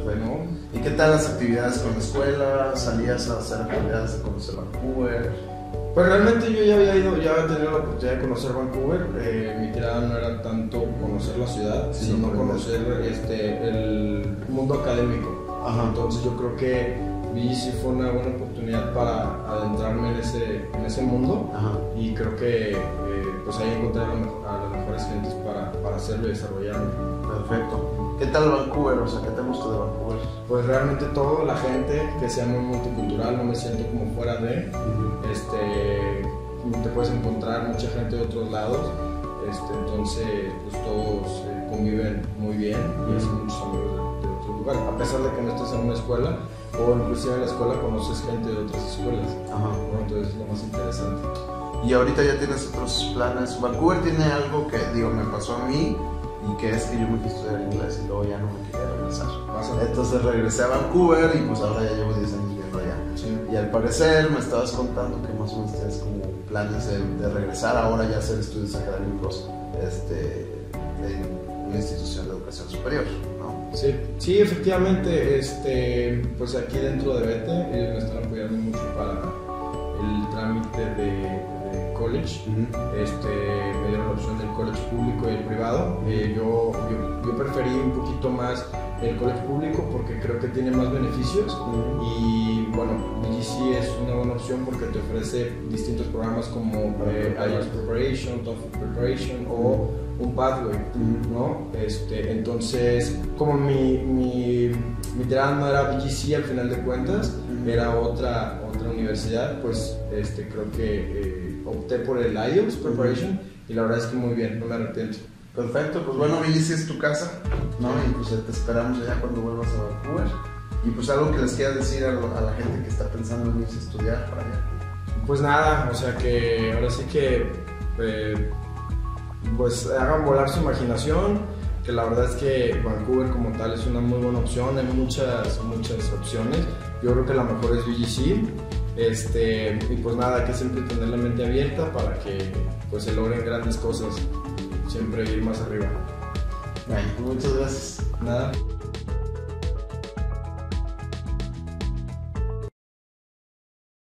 Perfecto. ¿no? ¿Y qué tal las actividades con la escuela? ¿Salías a hacer actividades de conocer Vancouver? Pues realmente yo ya había tenido la oportunidad de conocer Vancouver. Mi tirada no era tanto conocer la ciudad, sino conocer el mundo académico. Ajá. Entonces yo creo que BGC fue una buena oportunidad para adentrarme en ese mundo. Ajá. Y creo que pues ahí encontré a las mejores gentes para hacerlo y desarrollarlo. Perfecto. ¿Qué tal Vancouver? O sea, ¿qué te gustó de Vancouver? Pues realmente todo, la gente, que sea muy multicultural, no me siento como fuera de. Te puedes encontrar mucha gente de otros lados, entonces pues todos conviven muy bien y hacen muchos amigos de otros lugares, a pesar de que no estés en una escuela o inclusive en la escuela conoces gente de otras escuelas. Ajá. Bueno, entonces es lo más interesante. Y ahorita ya tienes otros planes. Vancouver tiene algo que, digo, me pasó a mí, y que es que yo me fui a estudiar inglés y luego ya no me quería regresar. Entonces regresé a Vancouver y pues ahora ya llevo 10 años viviendo allá. Sí. Y al parecer me estabas contando que más o menos tienes como planes de regresar ahora ya a hacer estudios académicos en una institución de educación superior, ¿no? Sí, efectivamente, pues aquí dentro de BETE ellos me están apoyando mucho para el trámite de college. Me dieron la opción del college público y el privado. Yo preferí un poquito más el college público porque creo que tiene más beneficios y bueno, BGC es una buena opción porque te ofrece distintos programas como IELTS Preparation, TOEFL Preparation o un pathway, ¿no? Entonces, como mi tirada no era BGC al final de cuentas, era otra universidad, pues creo que opté por el IELTS Preparation y la verdad es que muy bien, no me arrepiento. Perfecto, pues bueno, BGC es tu casa, ¿no? Y pues te esperamos allá cuando vuelvas a Vancouver. Y pues algo que les quieras decir a la gente que está pensando en irse a estudiar para allá. Pues nada, o sea que ahora sí que pues hagan volar su imaginación, que la verdad es que Vancouver como tal es una muy buena opción, hay muchas opciones, yo creo que la mejor es BGC, y pues nada, hay que siempre tener la mente abierta para que pues se logren grandes cosas, siempre ir más arriba. Muchas gracias. Nada.